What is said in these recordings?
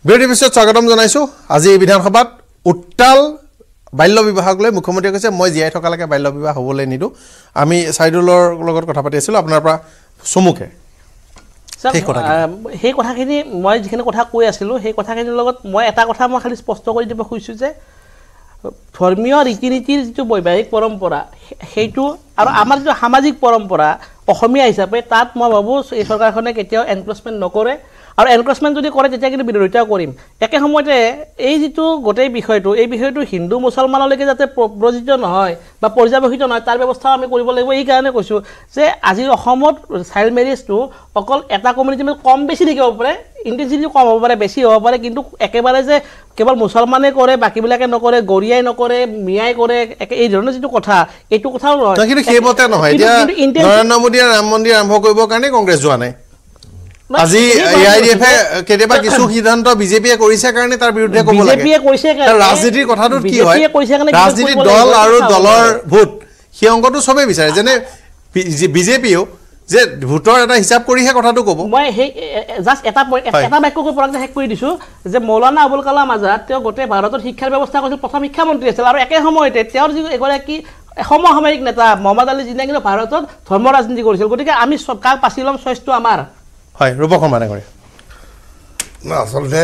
বিৰোধী পিছত স্বাগতম জনাইছো আজি বিধানসভাত উত্তাল বাল্য বিবাহক লৈ মুখ্যমন্ত্ৰীয়ে কৈছে মই জিয়াই থকালৈকে বাল্য বিবাহ হ'বলৈ নিদো আমি সাইদুলৰ লগত কথা পাতি আছিলো আপোনাৰ পৰা সমুখে সেই কথাখিনি মই যিখিনি কথা কৈ আছিলো সেই কথাখিনিৰ লগত মই এটা কথা মই খালি স্পষ্ট কৰি দিব খুজিছো যে ধৰ্মীয় ৰীতি-নীতিৰ যিটো বৈবাহিক পৰম্পৰা সেইটো আৰু আমাৰ যিটো সামাজিক পৰম্পৰা অসমীয়া হিচাপে তাত মই ভাবো এই চৰকাৰখনে কেতিয়াও এনক্ৰোচমেন্ট নকৰে আৰু এনক্ৰোচমেন্ট যদি কৰে তেতিয়া কিন্তু বিৰোধিতা কৰিম একে সময়তে এই যিটো গোটেই বিষয়টো এই বিষয়টো হিন্দু মুছলমানলৈকে যাতে প্ৰযোজ্য নহয় বা পৰ্যাবেক্ষিত নহয় তাৰ ব্যৱস্থা আমি কৰিব লাগিব এই কাৰণে কৈছো যে আজি অসমত চাইল্ড মেৰেজটো অকল এটা কমিউনিটি কম বেছি দেখিব পাৰে ইন্টেন্সিটি কম হ'ব পাৰে বেছি হ'ব পাৰে কিন্তু একেবাৰে যে কেৱল মুছলমানে কৰে বাকিবিলাকে নকৰে গৰিয়াই নকৰে মিয়াই কৰে এই ধৰণৰ যিটো কথা এইটো কথাও নহয় কিন্তু সেইমতে নহয় এতিয়া নৰেন্দ্ৰ মোদীয়ে ৰাম মন্দিৰ আৰম্ভ কৰিবৰ কাৰণে কংগ্ৰেছ যোৱা নাই আজি আইডিএফ কেতিয়াবা কিছু সিদ্ধান্ত বিজেপিয়ে কৰিছে কাৰণে তাৰ বিৰুদ্ধে ক'ব লাগে বিজেপিয়ে কৈছে কাৰণে ৰাজনীতিৰ কথাটো কি হয় ৰাজনীতি দল আৰু দলৰ ভোট সেই অংগটো সবে বিচাৰে যেনে বিজেপিও যে ভোটৰ এটা হিচাপ কৰিহে কথাটো ক'ব মই সেই জাস্ট এটা বাক্য কৈ পৰাক হেক কৰি দিছো যে মৌলানা আবুল কালাম আজাদ তেওঁ গোটেই ভাৰতৰ শিক্ষাৰ ব্যৱস্থা কৰিছিল প্ৰথম শিক্ষামন্ত্ৰী আছিল আৰু একে সময়তে তেওঁৰ যি এগৰাকী সমসাময়িক নেতা মোহাম্মদ আলী জিন্নাই কিন্তু ভাৰতত ধৰ্ম ৰাজনীতি কৰিছিল গতিকে আমি কাক পাছি ল'ম চইচটো আমাৰ হয় ৰূপক মানে কৰে না আসলে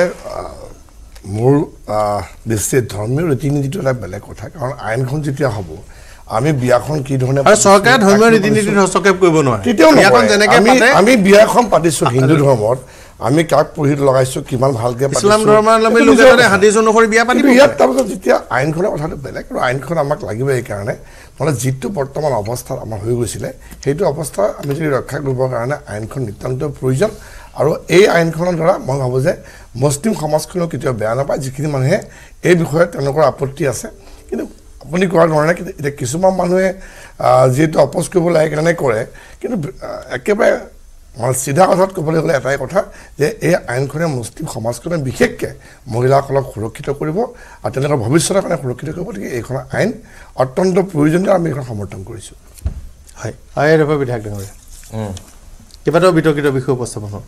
মোৰ দৃষ্টিত ধৰ্মীয় ৰীতি-নীতিটো এটা বেলেগ কথা কাৰণ আইনখন যেতিয়া হ'ব আমি বিয়াখন কি ধৰণে আৰু চৰকাৰে ধৰ্মীয় ৰীতি-নীতিত হস্তক্ষেপ কৰিব নোৱাৰে বিয়াখন যেনেকৈ আমি বিয়াখন পাতিছো হিন্দু ধৰ্মত আমি কাক পুৰোহিত লগাইছো কিমান ভালকে পাতিছো ইছলাম ধৰ্মাৱলম্বী লোকে হাদিছ অনুসৰি বিয়া পাতিব ইয়াত তাৰপিছত যেতিয়া আইনখনৰ কথাটো বেলেগ আৰু আইনখন আমাক লাগিব এই কাৰণে মানে যিটো বৰ্তমান অৱস্থাত আমাৰ হৈ গৈছিলে সেইটো অৱস্থা আমি যদি ৰক্ষা কৰিবৰ কাৰণে আইনখন নিতান্ত প্ৰয়োজন আৰু এই আইনখনৰ দ্বাৰা মই ভাবোঁ যে মুছলিম সমাজখনেও কেতিয়াও বেয়া নাপায় যিখিনি মানুহে এই বিষয়ত তেওঁলোকৰ আপত্তি আছে কিন্তু আপুনি কোৱাৰ ধৰণে এতিয়া কিছুমান মানুহে যিহেতু অপ'জ কৰিব লাগে কাৰণে কৰে কিন্তু একেবাৰে মানে চিধা কথাত ক'বলৈ গ'লে এটাই কথা যে এই আইনখনে মুছলিম সমাজখনে বিশেষকৈ মহিলাসকলক সুৰক্ষিত কৰিব আৰু তেওঁলোকৰ ভৱিষ্যতৰ কাৰণে সুৰক্ষিত কৰিব গতিকে এইখন আইন অত্যন্ত প্ৰয়োজনীয় আমি এইখন সমৰ্থন কৰিছোঁ হয় এই ৰূপে বিধায়ক ডাঙৰীয়া কেইবাটাও বিতৰ্কিত বিষয় উপস্থাপন হ'ল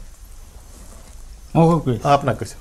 আপোনাক কৈছোঁ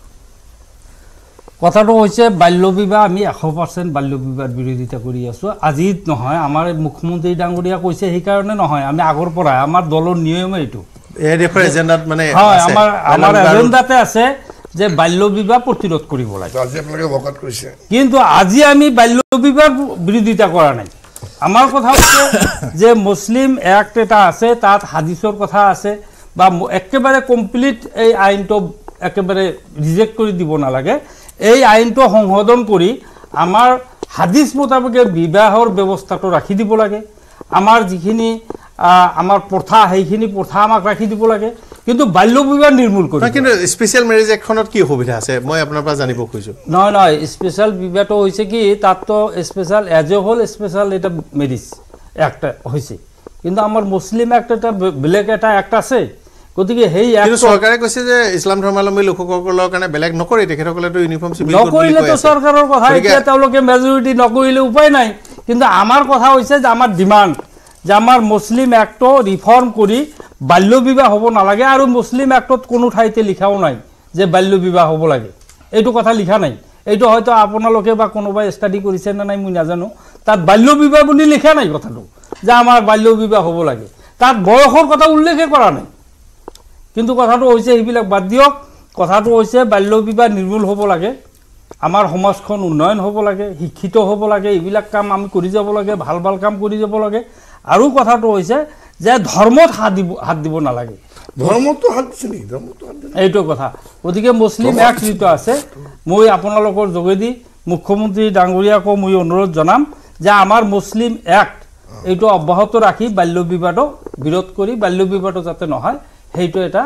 কথাটো হৈছে বাল্য বিবাহ আমি 100% বাল্য বিবাহ বিৰোধিতা কৰি আছোঁ আজি নহয় আমাৰ মুখ্যমন্ত্ৰী ডাঙৰীয়া কৈছে সেইকাৰণে নহয় আমি আগৰ পৰা আমাৰ দলৰ নিয়মে এইটো এজেণ্ডাত মানে আমাৰ এজেণ্ডাতে আছে যে বাল্য বিবাহ প্ৰতিৰোধ কৰিব লাগে আজি আপোনালোকে বকাত কৈছে কিন্তু আজি আমি বাল্য বিবাহ বিৰোধিতা কৰা নাই আমাৰ কথা হৈছে যে মুছলিম এক্ট এটা আছে তাত হাদিছৰ কথা আছে বা একেবাৰে কমপ্লিট এই আইনটো একেবাৰে ৰিজেক্ট কৰি দিব নালাগে এই আইনটো সংশোধন কৰি আমাৰ হাদিছ মোতাবেকে বিবাহৰ ব্যৱস্থাটো ৰাখি দিব লাগে আমাৰ যিখিনি আমাৰ প্ৰথা সেইখিনি প্ৰথা আমাক ৰাখি দিব লাগে কিন্তু বাল্য বিবাহ নিৰ্মূল কৰিব কিন্তু স্পেচিয়েল মেৰেজ এখনত কি অসুবিধা আছে মই আপোনাৰ পৰা জানিব খুজিছোঁ নহয় স্পেচিয়েল বিবাহটো হৈছে কি তাততো special as a whole special এটা মেৰেজ এক্ট হৈছে কিন্তু আমাৰ মুছলিম এক্ট এটা বেলেগ এটা এক্ট আছে গতিকে সেই চৰকাৰে কৈছে যে ইছলাম ধৰ্মাৱলম্বী লোকসকলৰ কাৰণে বেলেগ নকৰে তেখেতসকলেতো ইউনিফৰ্ম চিভিল কোড নকৰিলেতো চৰকাৰৰ কথা এতিয়া তেওঁলোকে মেজৰিটি নকৰিলে উপায় নাই কিন্তু আমাৰ কথা হৈছে যে আমাৰ ডিমাণ্ড যে আমাৰ মুছলিম এক্টটো ৰিফৰ্ম কৰি বাল্য বিবাহ হ'ব নালাগে আৰু মুছলিম এক্টত কোনো ঠাইতে লিখাও নাই যে বাল্য বিবাহ হ'ব লাগে এইটো কথা লিখা নাই এইটো হয়তো আপোনালোকে বা কোনোবাই ষ্টাডি কৰিছে নে নাই মই নাজানো তাত বাল্য বিবাহ বুলি লিখা নাই কথাটো যে আমাৰ বাল্য বিবাহ হ'ব লাগে তাত বয়সৰ কথা উল্লেখে কৰা নাই কিন্তু কথাটো হৈছে এইবিলাক বাদ দিয়ক কথাটো হৈছে বাল্য বিবাহ নিৰ্মূল হ'ব লাগে আমাৰ সমাজখন উন্নয়ন হ'ব লাগে শিক্ষিত হ'ব লাগে এইবিলাক কাম আমি কৰি যাব লাগে ভাল ভাল কাম কৰি যাব লাগে আৰু কথাটো হৈছে যে ধৰ্মত হাত দিব নালাগে ধৰ্মটো হাত দিছে নেকি এইটো কথা গতিকে মুছলিম এক্ট যিটো আছে মই আপোনালোকৰ যোগেদি মুখ্যমন্ত্ৰী ডাঙৰীয়াকো মই অনুৰোধ জনাম যে আমাৰ মুছলিম এক্ট এইটো অব্যাহত ৰাখি বাল্য বিবাহটো বিৰোধ কৰি বাল্য বিবাহটো যাতে নহয় সেইটো এটা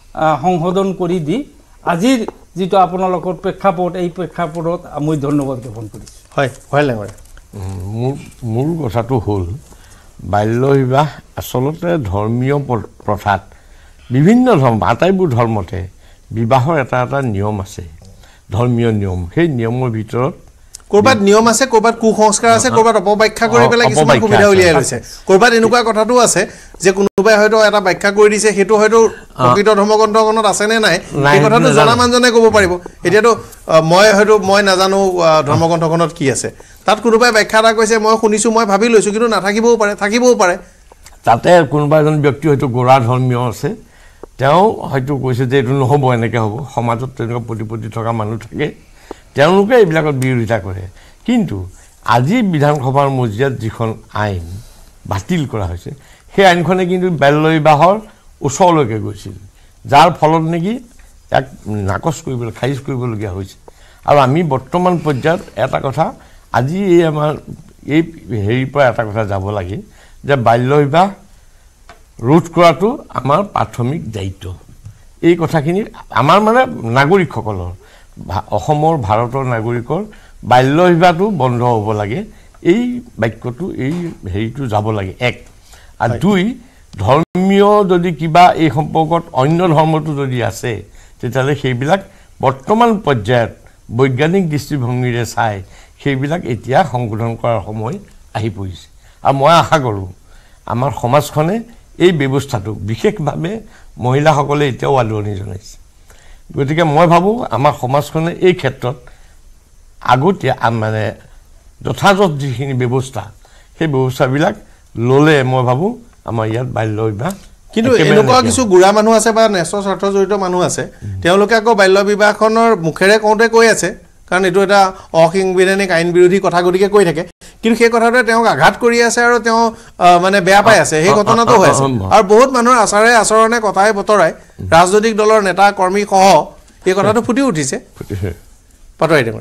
সংশোধন কৰি দি আজিৰ যিটো আপোনালোকৰ প্ৰেক্ষাপট এই প্ৰেক্ষাপটত মই ধন্যবাদ জ্ঞাপন কৰিছোঁ হয় ভাল লাগে মোৰ কথাটো হ'ল বাল্য বিবাহ আচলতে ধৰ্মীয় প্ৰথাত বিভিন্ন ধৰ্ম আটাইবোৰ ধৰ্মতে বিবাহৰ এটা এটা নিয়ম আছে ধৰ্মীয় নিয়ম সেই নিয়মৰ ভিতৰত কৰবাত নিয়ম আছে কৰবাত কুসংস্কাৰ আছে কৰবাত অপব্যাখ্যা কৰি পেলাই কিছুমান সুবিধা উলিয়াই লৈছে কৰবাত এনেকুৱা কথাটো আছে যে কোনোবাই হয়তো এটা ব্যাখ্যা কৰি দিছে হেতু হয়তো প্ৰকৃত ধৰ্মগ্ৰন্থখনত আছে নে নাই এই কথাটো জনা মানুহজনে ক'ব পাৰিব এতিয়াতো মই নাজানো ধৰ্মগ্ৰন্থখনত কি আছে তাত কোনোবাই ব্যাখ্যা এটা কৈছে মই শুনিছো মই ভাবি লৈছো কিন্তু নাথাকিবও পাৰে তাতে কোনোবা এজন ব্যক্তি হয়তো গোড়া ধৰ্মীয় আছে তেওঁ হয়তো কৈছে যে এইটো নহ'ব এনেকৈ হ'ব সমাজত তেনেকুৱা প্ৰতিপত্তি থকা মানুহ থাকে তেওঁলোকে এইবিলাকত বিৰোধিতা কৰে কিন্তু আজি বিধানসভাৰ মজিয়াত যিখন আইন বাতিল কৰা হৈছে সেই আইনখনে কিন্তু বাল্য বিবাহৰ ওচৰলৈকে গৈছিল যাৰ ফলত নেকি ইয়াক নাকচ কৰিবলৈ খাৰিজ কৰিবলগীয়া হৈছে আৰু আমি বৰ্তমান পৰ্যায়ত এটা কথা আজি এই আমাৰ এই হেৰিৰ পৰা এটা কথা যাব লাগে যে বাল্য বিবাহ ৰোধ কৰাটো আমাৰ প্ৰাথমিক দায়িত্ব এই কথাখিনি আমাৰ মানে নাগৰিকসকলৰ অসমৰ ভাৰতৰ নাগৰিকৰ বাল্য বিবাহটো বন্ধ হ'ব লাগে এই বাক্যটো এই হেৰিটো যাব লাগে এক আৰু দুই ধৰ্মীয় যদি কিবা এই সম্পৰ্কত অন্য ধৰ্মটো যদি আছে তেতিয়াহ'লে সেইবিলাক বৰ্তমান পৰ্যায়ত বৈজ্ঞানিক দৃষ্টিভংগীৰে চাই সেইবিলাক এতিয়া সংশোধন কৰাৰ সময় আহি পৰিছে আৰু মই আশা কৰোঁ আমাৰ সমাজখনে এই ব্যৱস্থাটো বিশেষভাৱে মহিলাসকলে এতিয়াও আদৰণি জনাইছে গতিকে মই ভাবোঁ আমাৰ সমাজখনে এই ক্ষেত্ৰত আগতীয়া মানে যথাযথ যিখিনি ব্যৱস্থা সেই ব্যৱস্থাবিলাক ল'লে মই ভাবোঁ আমাৰ ইয়াত বাল্য বিবাহ কিন্তু এনেকুৱা কিছু গুড়া মানুহ আছে বা ন্যায্য স্বাৰ্থ জড়িত মানুহ আছে তেওঁলোকে আকৌ বাল্য বিবাহখনৰ মুখেৰে কওঁতে কৈ আছে কাৰণ এইটো এটা অসাংবিধানিক আইন বিৰোধী কথা গতিকে কৈ থাকে কিন্তু সেই কথাটোৱে তেওঁক আঘাত কৰি আছে আৰু তেওঁ মানে বেয়া পাই আছে সেই ঘটনাটো হৈ আছে আৰু বহুত মানুহৰ আচৰণে কথাই বতৰাই ৰাজনৈতিক দলৰ নেতা কৰ্মী সহ এই কথাটো ফুটি উঠিছে পাতৰাই দিম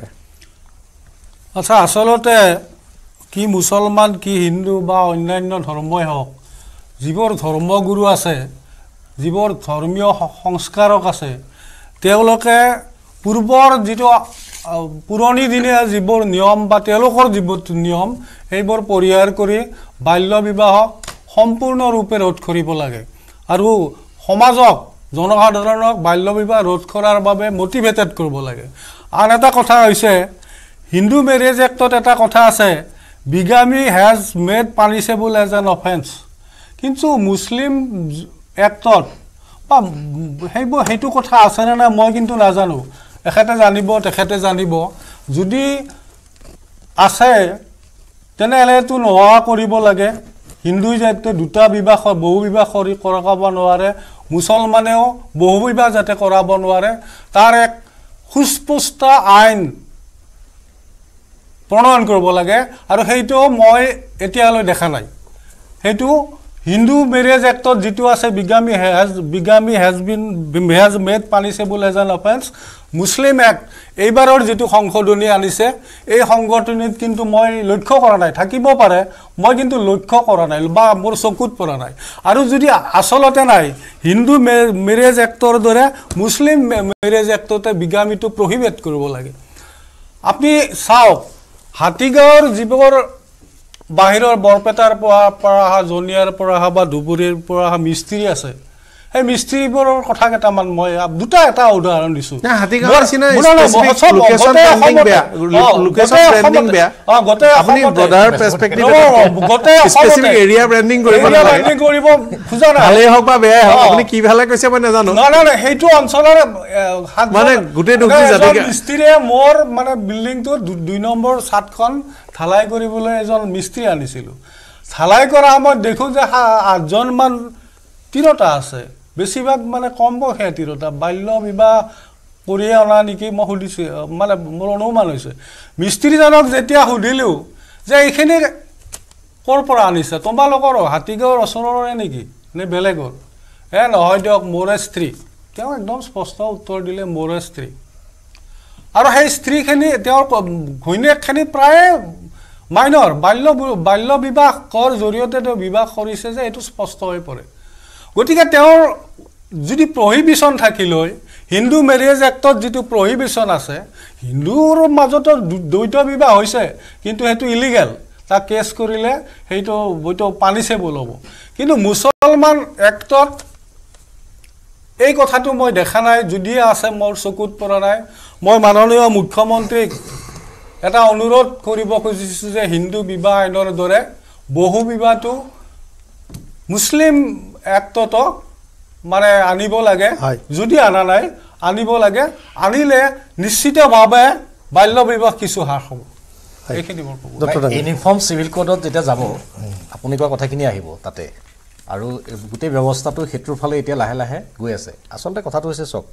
আচ্ছা আচলতে কি মুছলমান কি হিন্দু বা অন্যান্য ধৰ্মই হওক যিবোৰ ধৰ্মগুৰু আছে যিবোৰ ধৰ্মীয় সংস্কাৰক আছে তেওঁলোকে পূৰ্বৰ যিটো পুৰণি দিনীয়া যিবোৰ নিয়ম বা তেওঁলোকৰ যিবোৰ নিয়ম সেইবোৰ পৰিহাৰ কৰি বাল্য বিবাহক সম্পূৰ্ণৰূপে ৰোধ কৰিব লাগে আৰু সমাজক জনসাধাৰণক বাল্য বিবাহ ৰোধ কৰাৰ বাবে মটিভেটেড কৰিব লাগে আন এটা কথা হৈছে হিন্দু মেৰেজ এক্টত এটা কথা আছে bigamy has made punishable as an offence কিন্তু মুছলিম এক্টত বা সেইটো কথা আছেনে নাই মই কিন্তু নাজানো তেখেতে জানিব যদি আছে তেনেহ'লেতো নোহোৱা কৰিব লাগে হিন্দুই যাতে দুটা বিবাহ বহু বিবাহ কৰাব নোৱাৰে মুছলমানেও বহু বিবাহ যাতে কৰাব নোৱাৰে তাৰ এক সুস্পষ্ট আইন প্ৰণয়ন কৰিব লাগে আৰু সেইটো মই এতিয়ালৈ দেখা নাই সেইটো হিন্দু মেৰেজ এক্টত যিটো আছে bigamy has made punishable as an offence মুছলিম এক্ট এইবাৰৰ যিটো সংশোধনী আনিছে এই সংশোধনীত কিন্তু মই লক্ষ্য কৰা নাই থাকিব পাৰে মই কিন্তু লক্ষ্য কৰা নাই বা মোৰ চকুত পৰা নাই আৰু যদি আচলতে নাই হিন্দু মেৰেজ এক্টৰ দৰে মুছলিম মেৰেজ এক্টতে বিগামিটো প্ৰহিবিট কৰিব লাগে আপুনি চাওক হাতীগাঁৱৰ যিবোৰ বাহিৰৰ বৰপেটাৰ পৰা অহা জনিয়াৰ পৰা অহা বা ধুবুৰীৰ পৰা অহা মিস্ত্ৰী আছে এই মিস্ত্ৰীবোৰৰ কথা কেইটামান মই এটা উদাহৰণ দিছোঁ সেইটো অঞ্চলৰ মিস্ত্ৰীয়ে মোৰ মানে বিল্ডিংটোৰ 2 নম্বৰ ছাদখন ঢালাই কৰিবলৈ এজন মিস্ত্ৰী আনিছিলোঁ ঢালাই কৰা সময়ত দেখোঁ যে 8জনমান তিৰোতা আছে বেছিভাগ মানে কম বয়সীয়া তিৰোতা বাল্য বিবাহ কৰিয়ে অনা নেকি মই সুধিছোঁ মানে মোৰ অনুমান হৈছে মিস্ত্ৰীজনক যেতিয়া সুধিলোঁ যে এইখিনি ক'ৰ পৰা আনিছে তোমালোকৰ হাতীগাঁৱৰ ওচৰৰে নেকি নে বেলেগৰ নহয় দিয়ক মোৰে স্ত্ৰী তেওঁ একদম স্পষ্ট উত্তৰ দিলে মোৰে স্ত্ৰী আৰু সেই স্ত্ৰীখিনি তেওঁৰ ঘৈণীয়েকখিনি প্ৰায় মাইনৰ বাল্য বিবাহৰ জৰিয়তে তেওঁ বিবাহ কৰিছে যে এইটো স্পষ্ট হৈ পৰে গতিকে তেওঁৰ যদি প্ৰহিবিশ্যন থাকিলৈ হিন্দু মেৰেজ এক্টত যিটো প্ৰহিবিশ্যন আছে হিন্দুৰ মাজতো দ্বৈত বিবাহ হৈছে কিন্তু সেইটো ইলিগেল তাক কেছ কৰিলে সেইটো হয়তো পানিশেবল হ'ব কিন্তু মুছলমান এক্টত এই কথাটো মই দেখা নাই যদি আছে মোৰ চকুত পৰা নাই মই মাননীয় মুখ্যমন্ত্ৰীক এটা অনুৰোধ কৰিব খুজিছোঁ যে হিন্দু বিবাহ আইনৰ দৰে বহু বিবাহটো মুছলিম এক্টত মানে আনিব লাগে যদি আনা নাই আনিব লাগে আনিলে নিশ্চিতভাৱে বাল্য বিবাহ কিছু হ্ৰাস হ'ব এইখিনি মোৰ ইউনিফৰ্ম চিভিল কোডত যেতিয়া যাব আপুনি কোৱা কথাখিনি আহিব তাতে আৰু গোটেই ব্যৱস্থাটো হেতুৰ ফালে এতিয়া লাহে লাহে গৈ আছে আচলতে কথাটো হৈছে চক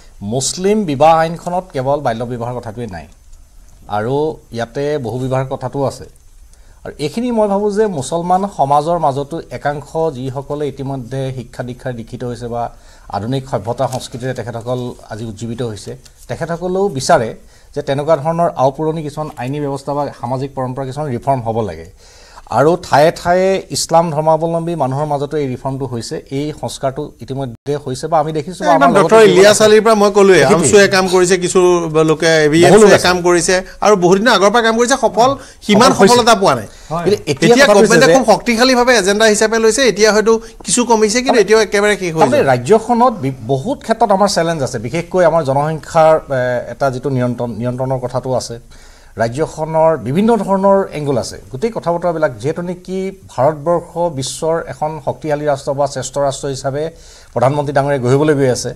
মুছলিম বিবাহ আইনখনত কেৱল বাল্য বিবাহৰ কথাটোৱে নাই আৰু ইয়াতে বহু বিবাহৰ কথাটো আছে আৰু এইখিনি মই ভাবোঁ যে মুছলমান সমাজৰ মাজতো একাংশ যিসকলে ইতিমধ্যে শিক্ষা দীক্ষাৰ দীক্ষিত হৈছে বা আধুনিক সভ্যতা সংস্কৃতিৰে তেখেতসকল আজি উজ্জীৱিত হৈছে তেখেতসকলেও বিচাৰে যে তেনেকুৱা ধৰণৰ আওপুৰণি কিছুমান আইনী ব্যৱস্থা বা সামাজিক পৰম্পৰা কিছুমান ৰিফৰ্ম হ'ব লাগে আৰু ঠায়ে ঠায়ে ইছলাম ধৰ্মাৱলম্বী মানুহৰ মাজতো এই ৰিফৰ্মটো হৈছে এই সংস্কাৰটো ইতিমধ্যে হৈছে বা আমি দেখিছোঁ ডক্টৰ ইলিয়াছ আলীৰ পৰা মই ক'লোৱে আমছুৱে কাম কৰিছে কিছু লোকে এভিএছয়ে কাম কৰিছে আৰু বহুত দিনৰ আগৰ পৰা কাম কৰিছে সফল সিমান সফলতা পোৱা নাই এতিয়া গভৰ্ণমেণ্টে খুব শক্তিশালীভাৱে এজেণ্ডা হিচাপে লৈছে এতিয়া হয়তো কিছু কমিছে কিন্তু এতিয়াও একেবাৰে শেষ হৈছে ৰাজ্যখনত বহুত ক্ষেত্ৰত আমাৰ চেলেঞ্জ আছে বিশেষকৈ আমাৰ জনসংখ্যাৰ এটা যিটো নিয়ন্ত্ৰণৰ কথাটো আছে ৰাজ্যখনৰ বিভিন্ন ধৰণৰ এংগুল আছে গোটেই কথা বতৰাবিলাক যেহেতু নেকি ভাৰতবৰ্ষ বিশ্বৰ এখন শক্তিশালী ৰাষ্ট্ৰ বা শ্ৰেষ্ঠ ৰাষ্ট্ৰ হিচাপে প্ৰধানমন্ত্ৰী ডাঙৰীয়াই গঢ়িবলৈ গৈ আছে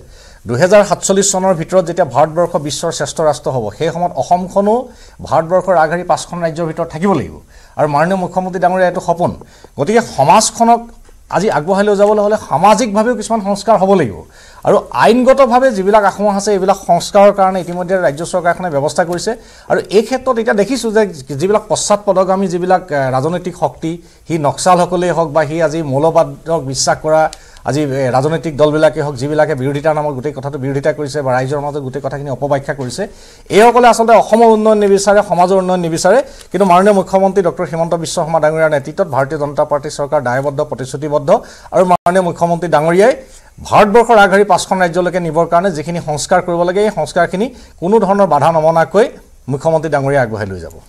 2047 চনৰ ভিতৰত যেতিয়া ভাৰতবৰ্ষ বিশ্বৰ শ্ৰেষ্ঠ ৰাষ্ট্ৰ হ'ব সেই সময়ত অসমখনো ভাৰতবৰ্ষৰ আগশাৰী 5খন ৰাজ্যৰ ভিতৰত থাকিব লাগিব আৰু মাননীয় মুখ্যমন্ত্ৰী ডাঙৰীয়াৰ এইটো সপোন গতিকে সমাজখনক আজি আগবঢ়াই লৈ যাবলৈ হ'লে সামাজিকভাৱেও কিছুমান সংস্কাৰ হ'ব লাগিব আৰু আইনগতভাৱে যিবিলাক আশংকা আছে এইবিলাক সংস্কাৰৰ কাৰণে ইতিমধ্যে ৰাজ্য চৰকাৰখনে ব্যৱস্থা কৰিছে আৰু এই ক্ষেত্ৰত এতিয়া দেখিছোঁ যে যিবিলাক পশ্চাৎপদগামী যিবিলাক ৰাজনৈতিক শক্তি সি নক্সালসকলেই হওক বা সি আজি মৌলবাদক বিশ্বাস কৰা আজি ৰাজনৈতিক দলবিলাকে হওক যিবিলাকে বিৰোধিতাৰ নামত গোটেই কথাটো বিৰোধিতা কৰিছে বা ৰাইজৰ মাজত গোটেই কথাখিনি অপব্যাখ্যা কৰিছে এইসকলে আচলতে অসমৰ উন্নয়ন নিবিচাৰে সমাজৰ উন্নয়ন নিবিচাৰে কিন্তু মাননীয় মুখ্যমন্ত্ৰী ডক্টৰ হিমন্ত বিশ্ব শৰ্মা ডাঙৰীয়াৰ নেতৃত্বত ভাৰতীয় জনতা পাৰ্টীৰ চৰকাৰ দায়বদ্ধ প্ৰতিশ্ৰুতিবদ্ধ আৰু মাননীয় মুখ্যমন্ত্ৰী ডাঙৰীয়াই ভাৰতবৰ্ষৰ আগশাৰী 5খন ৰাজ্যলৈকে নিবৰ কাৰণে যিখিনি সংস্কাৰ কৰিব লাগে এই সংস্কাৰখিনি কোনো ধৰণৰ বাধা নমনাকৈ মুখ্যমন্ত্ৰী ডাঙৰীয়াই আগবঢ়াই লৈ যাব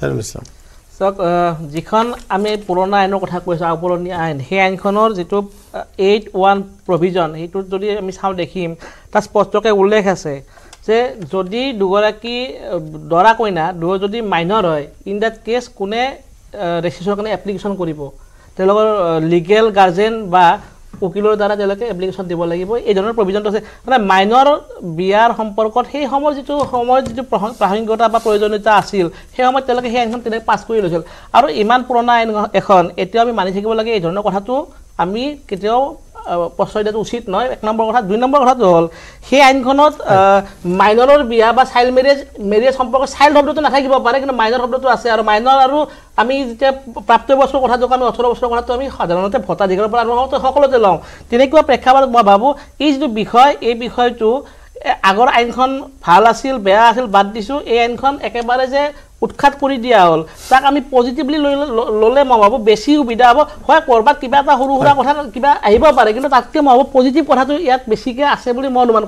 চাওক যিখন আমি পুৰণা আইনৰ কথা কৈছোঁ আওপুৰণি আইন সেই আইনখনৰ যিটো 8(1) প্ৰভিজন সেইটোত যদি আমি চাওঁ দেখিম তাত স্পষ্টকৈ উল্লেখ আছে যে যদি দুগৰাকী দৰা কইনা দুয়ো যদি মাইনৰ হয় ইন দ্যাট কেছ কোনে ৰেজিষ্ট্ৰেশ্যনৰ কাৰণে এপ্লিকেশ্যন কৰিব তেওঁলোকৰ লিগেল গাৰ্জেন বা উকিলৰ দ্বাৰা তেওঁলোকে এপ্লিকেশ্যন দিব লাগিব এই ধৰণৰ প্ৰভিজনটো আছে মানে মাইনৰ বিয়াৰ সম্পৰ্কত সেই সময়ৰ যিটো প্ৰাসংগিকতা বা প্ৰয়োজনীয়তা আছিল সেই সময়ত তেওঁলোকে সেই আইনখন তেনেকৈ পাছ কৰি লৈছিল আৰু ইমান পুৰণা আইন এখন এতিয়াও আমি মানি থাকিব লাগে এই ধৰণৰ কথাটো আমি কেতিয়াও প্ৰশ্ৰয় দিয়াটো উচিত নহয় 1 নম্বৰ কথা 2 নম্বৰ কথাটো হ'ল সেই আইনখনত মাইনৰৰ বিয়া বা চাইল্ড মেৰেজ সম্পৰ্কত চাইল্ড শব্দটো নাথাকিব পাৰে কিন্তু মাইনৰ শব্দটো আছে আৰু মাইনৰ আৰু আমি যেতিয়া প্ৰাপ্তবয়স্কৰ কথাটো আমি 18 বছৰৰ কথাটো আমি সাধাৰণতে ভোটাধিকাৰৰ পৰা আৰম্ভ কৰোঁ সকলোতে লওঁ তেনেকুৱা প্ৰেক্ষাপটত মই ভাবোঁ এই যিটো বিষয় এই বিষয়টো আগৰ আইনখন ভাল আছিল বেয়া আছিল বাদ দিছোঁ এই আইনখন একেবাৰে যে উৎখাত কৰি দিয়া হ'ল তাক আমি পজিটিভলি ল'লে মই ভাবোঁ বেছি সুবিধা হ'ব হয় ক'ৰবাত কিবা এটা সৰু সুৰা কথা কিবা আহিব পাৰে কিন্তু তাতকৈ মই ভাবোঁ পজিটিভ কথাটো ইয়াত বেছিকৈ আছে বুলি মই অনুভৱ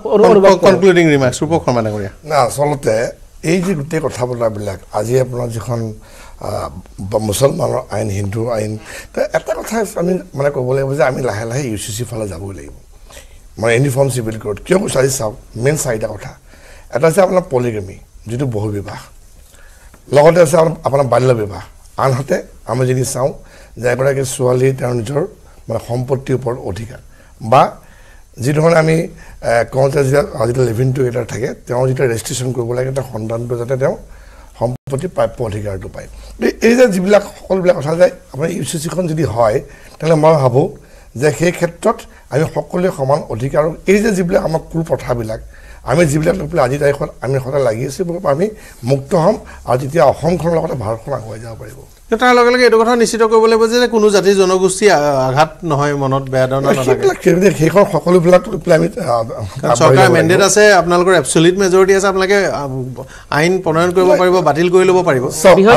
কৰোঁ না আচলতে এই যে গোটেই কথা বতৰাবিলাক আজি আপোনাৰ যিখন মুছলমানৰ আইন হিন্দু আইন এটা কথা আমি মানে ক'ব লাগিব যে আমি লাহে লাহে UCC ফালে যাবই লাগিব মানে ইউনিফৰ্ম চিভিল কোড কিয় কৈছোঁ আজি চাওক মেইন 4টা কথা এটা হৈছে আপোনাৰ পলিগামী যিটো বহু বিবাহ লগতে আছে আপোনাৰ বাল্য বিবাহ আনহাতে আমি যদি চাওঁ যে এগৰাকী ছোৱালী তেওঁৰ নিজৰ মানে সম্পত্তিৰ ওপৰত অধিকাৰ বা যিধৰণে আমি কওঁ যে যিটো লিভিং টুগেডাৰ থাকে তেওঁ যেতিয়া ৰেজিষ্ট্ৰেশ্যন কৰিব লাগে তাৰ সন্তানটো যাতে তেওঁ সম্পত্তিৰ প্ৰাপ্য অধিকাৰটো পায় এই যে যিবিলাক সকলোবিলাক কথা যায় আপোনাৰ UCCখন যদি হয় তেতিয়াহ'লে মই ভাবোঁ যে সেই ক্ষেত্ৰত আমি সকলোৱে সমান অধিকাৰ এই যে যিবিলাক আমাৰ কুপ্ৰথাবিলাক আমি যিবিলাক লৈ পেলাই আজিৰ তাৰিখত আমি সদায় লাগি আছোঁ আমি মুক্ত হ'ম আৰু তেতিয়া অসমখনৰ লগতে ভাৰতখন আগুৱাই যাব পাৰিব তাৰ লগে লগে এইটো কথা নিশ্চিত কৰিব লাগিব যে কোনো জাতি জনগোষ্ঠী আঘাত নহয় মনত বেয়া ধৰণৰ নাথাকে সেইখন সকলোবিলাক লৈ পেলাই আমি চৰকাৰৰ মেণ্ডেট আছে আপোনালোকৰ এবছলিউট মেজৰিটি আছে আপোনালোকে আইন প্ৰণয়ন কৰিব পাৰিব বাতিল কৰি ল'ব পাৰিব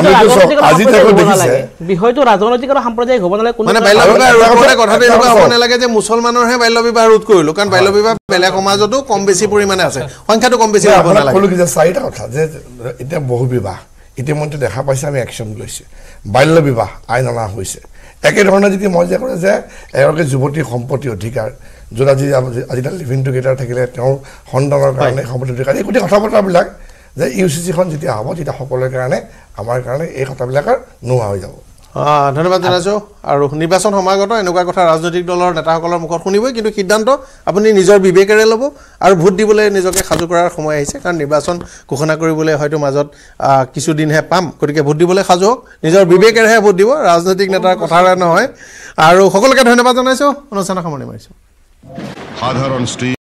বিষয়টো ৰাজনৈতিক আৰু সাম্প্ৰদায়িক হ'ব নালাগে মানে বাল্য বিবাহ ৰোধ কৰোঁতে কথাটো এনেকুৱা হ'ব নালাগে যে মুছলমানৰহে বাল্য বিবাহ ৰোধ কৰিলোঁ কাৰণ বাল্য বিবাহ বেলেগ সমাজতো কম বেছি পৰিমাণে আছে সংখ্যাটো কম বেছি হ'ব নালাগে 4টা কথা যে এতিয়া বহু বিবাহ ইতিমধ্যে দেখা পাইছে আমি একশ্যন লৈছে বাল্য বিবাহ আইন অনা হৈছে একেধৰণে যদি মই যে কৰোঁ যে এগৰাকী যুৱতীৰ সম্পত্তি অধিকাৰ য'ত আজিকালি লিভিং টুগেডাৰ থাকিলে তেওঁৰ সন্তানৰ কাৰণে সম্পত্তি অধিকাৰ এই গোটেই কথা বতৰাবিলাক যে ইউচিচিখন যেতিয়া হ'ব তেতিয়া সকলোৰে কাৰণে আমাৰ কাৰণে এই কথাবিলাকৰ নোহোৱা হৈ যাব ধন্যবাদ জনাইছোঁ আৰু নিৰ্বাচন সমাগত এনেকুৱা কথা ৰাজনৈতিক দলৰ নেতাসকলৰ মুখত শুনিবই কিন্তু সিদ্ধান্ত আপুনি নিজৰ বিবেকেৰে ল'ব আৰু ভোট দিবলৈ নিজকে সাজু কৰাৰ সময় আহিছে কাৰণ নিৰ্বাচন ঘোষণা কৰিবলৈ হয়তো মাজত কিছুদিনহে পাম গতিকে ভোট দিবলৈ সাজু হওক নিজৰ বিবেকেৰেহে ভোট দিব ৰাজনৈতিক নেতাৰ কথাৰে নহয় আৰু সকলোকে ধন্যবাদ জনাইছোঁ অনুষ্ঠানৰ সামৰণি মাৰিছোঁ